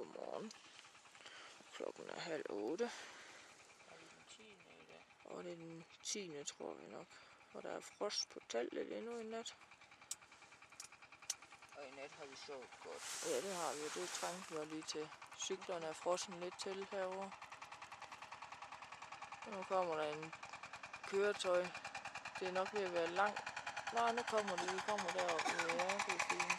Godmorgen. Klokken er 7:30. Og det er den 10. tror vi nok. Og der er frost på teltet endnu i nat. Og i nat har vi sovet godt. Ja, det har vi, og det trængte vi lige til. Cyklerne er frossen lidt til herovre. Og nu kommer der en køretøj. Det er nok ved at være langt. Nej, nu kommer det. Vi kommer deroppe. Ja, det er fint.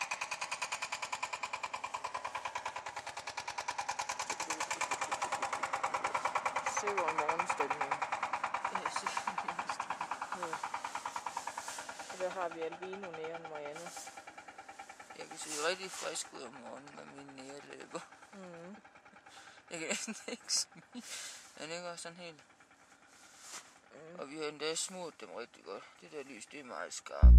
Se, hvor en morgenstemning. Ja, selvfølgelig. Ja. Og der har vi Albino næren Marianne. Jeg kan se rigtig frisk ud om morgenen med mine nærløber. Jeg kan næsten ikke smile. Den ligger sådan helt. Og vi har endda smurt dem rigtig godt. Det der lys, det er meget skarpt.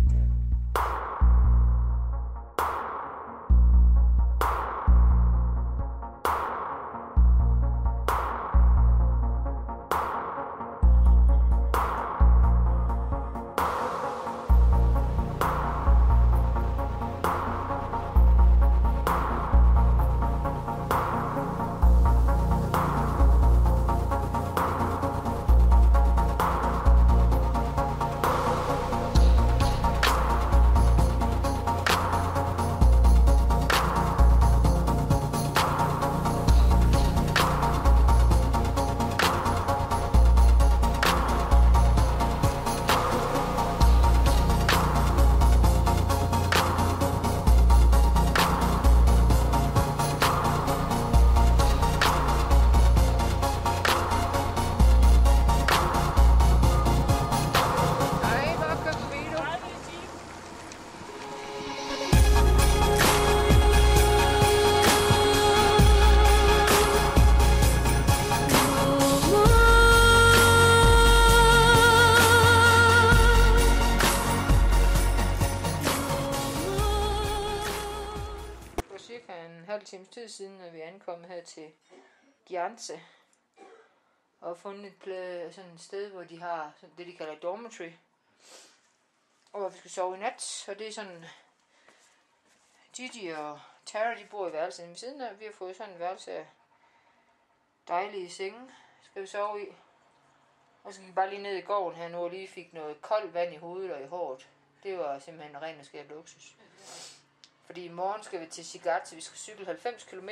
En halv times tid siden, at vi er ankommet her til Gianze og fundet sådan et sted, hvor de har det, de kalder dormitory, og hvor vi skal sove i nat. Og det er sådan, Gigi og Tara, de bor i værelset ved siden af. Vi har fået sådan en værelse af dejlige senge, skal vi sove i. Og så gik vi bare lige ned i gården her nu og lige fik noget koldt vand i hovedet og i håret. Det var simpelthen ren og skær luksus. Fordi i morgen skal vi til Sigazze, vi skal cykle 90 km,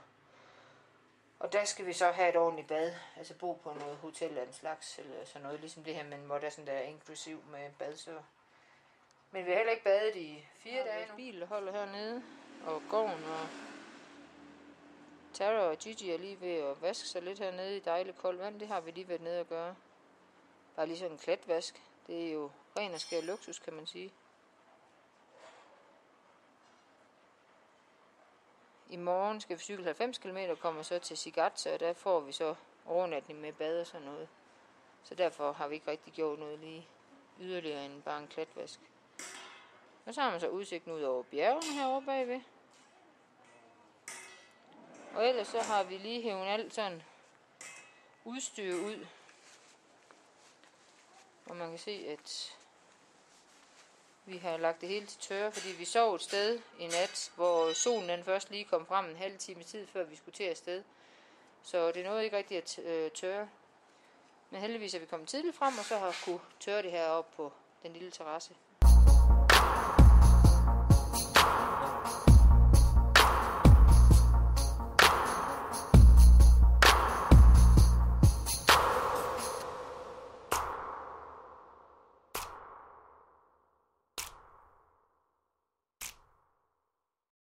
og der skal vi så have et ordentligt bad, altså bo på noget hotel eller en slags, eller sådan noget, ligesom det her, men hvor der er sådan der inklusiv med badsør. Men vi har heller ikke badet i 4 dage nu. Bil holder hernede, og gården, og Tara og Gigi er lige ved at vaske sig lidt hernede i dejligt koldt vand. Det har vi lige været nede at gøre. Bare lige sådan en kletvask. Det er jo ren og skær luksus, kan man sige. I morgen skal vi cykle 90 km og kommer så til Sigazze, og der får vi så overnatning med bad og sådan noget. Så derfor har vi ikke rigtig gjort noget lige yderligere end bare en klatvask. Og så har man så udsigten ud over bjergene herovre bagved. Og ellers så har vi lige hævet alt sådan udstyr ud. Og man kan se, at vi har lagt det hele til tørre, fordi vi sov et sted i nat, hvor solen den først lige kom frem en halv time tid, før vi skulle til afsted. Så det nåede ikke rigtig at tørre. Men heldigvis er vi kommet tidligt frem, og så har kunne tørre det her op på den lille terrasse.